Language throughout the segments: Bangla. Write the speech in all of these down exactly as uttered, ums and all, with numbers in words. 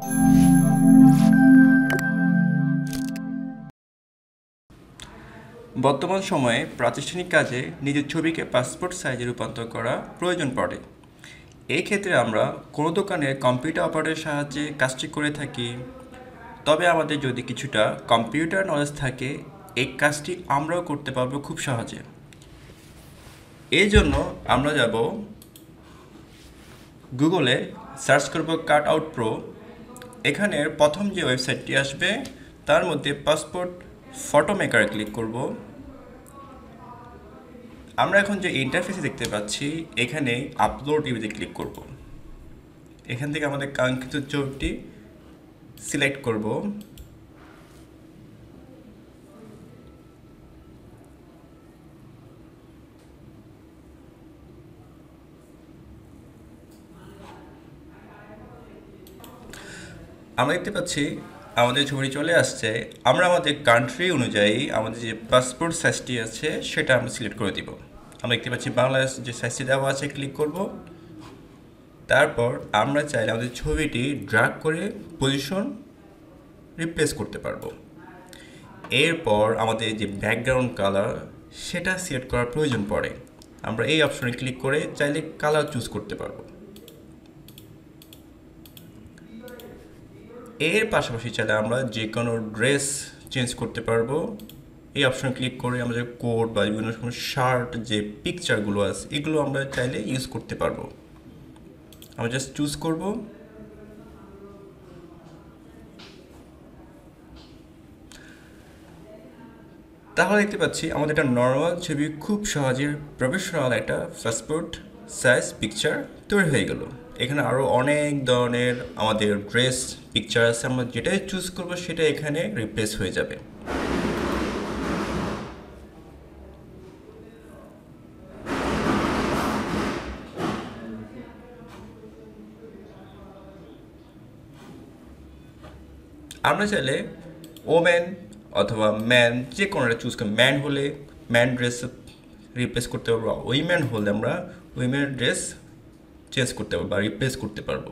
বর্তমান সময়ে প্রাতিষ্ঠানিক কাজে নিজের ছবিকে পাসপোর্ট সাইজে রূপান্তর করা প্রয়োজন পড়ে। এই ক্ষেত্রে আমরা কোনো দোকানে কম্পিউটার অপারেটরের সাহায্যে কাজটি করে থাকি। তবে আমাদের যদি কিছুটা কম্পিউটার নলেজ থাকে, এই কাজটি আমরাও করতে পারবো খুব সহজে। এই জন্য আমরা যাব গুগলে, সার্চ করব কাট আউট প্রো। এখানের প্রথম যে ওয়েবসাইটটি আসবে তার মধ্যে পাসপোর্ট ফটো মেকারে ক্লিক করব। আমরা এখন যে ইন্টারফেসে দেখতে পাচ্ছি, এখানে আপলোড ইমেজে ক্লিক করব। এখান থেকে আমাদের কাঙ্ক্ষিত ছবিটি সিলেক্ট করব। আমরা দেখতে পাচ্ছি আমাদের ছবিটি চলে আসছে। আমরা আমাদের কান্ট্রি অনুযায়ী আমাদের যে পাসপোর্ট সাইজটি আছে সেটা আমরা সিলেক্ট করে দিব। আমরা দেখতে পাচ্ছি বাংলাদেশ যে সাইজটি দেওয়া আছে, ক্লিক করব। তারপর আমরা চাইলে আমাদের ছবিটি ড্র্যাগ করে পজিশন রিপ্লেস করতে পারবো। এরপর আমাদের যে ব্যাকগ্রাউন্ড কালার সেটা সিলেক্ট করার প্রয়োজন পড়ে। আমরা এই অপশনে ক্লিক করে চাইলে কালার চুজ করতে পারবো। এর পাশাপাশি চাইলে আমরা যে কোনো ড্রেস চেঞ্জ করতে পারবো। এই অপশনে ক্লিক করে আমাদের কোট বা বিভিন্ন সময় শার্ট যে পিকচারগুলো আছে এগুলো আমরা চাইলে ইউজ করতে পারবো। আমরা জাস্ট চুজ করব। তাহলে দেখতে পাচ্ছি আমাদের একটা নর্মাল ছবি খুব সহজে প্রফেশনাল একটা পাসপোর্ট সাইজ পিকচার তৈরি হয়ে গেল। এখানে আরও অনেক ধরনের আমাদের ড্রেস পিকচার আছে, আমরা যেটাই চুজ করব সেটা এখানে রিপ্লেস হয়ে যাবে। আমরা চাইলে ওমেন অথবা ম্যান যে কোনোটা চুজ করি। ম্যান হলে ম্যান ড্রেস রিপ্লেস করতে পারবো, উইমেন হলে আমরা উইমেন ড্রেস চেঞ্জ করতে পারবো বা রিপ্লেস করতে পারবো।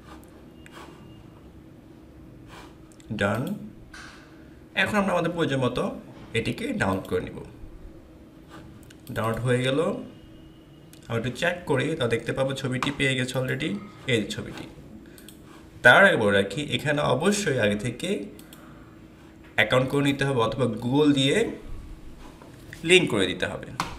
ডান। এখন আমরা আমাদের প্রয়োজন মতো এটিকে ডাউনলোড করে নিব। ডাউনলোড হয়ে গেল। আমরা একটু চেক করি, তা দেখতে পাবো ছবিটি পেয়ে গেছে অলরেডি। এই ছবিটি তার আগে বলে রাখি, এখানে অবশ্যই আগে থেকে অ্যাকাউন্ট করে নিতে হবে অথবা গুগল দিয়ে লিঙ্ক করে দিতে হবে।